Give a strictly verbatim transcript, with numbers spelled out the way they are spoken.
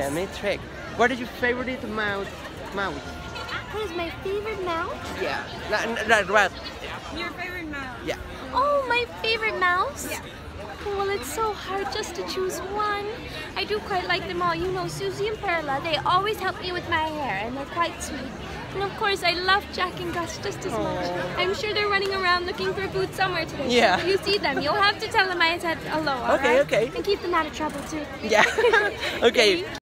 Let me check. What is your favorite mouse? Mouse? What is my favorite mouse? Yeah. Like rat. Your favorite mouse? Yeah. Oh, my favorite mouse? Yeah. Well, it's so hard just to choose one. I do quite like them all. You know, Susie and Perla, they always help me with my hair, and they're quite sweet. And of course, I love Jack and Gus just as much. Aww. I'm sure they're running around looking for food somewhere today. Yeah. So if you see them, you'll have to tell them I said hello, all Okay, right? okay. And keep them out of trouble, too. Yeah. Okay.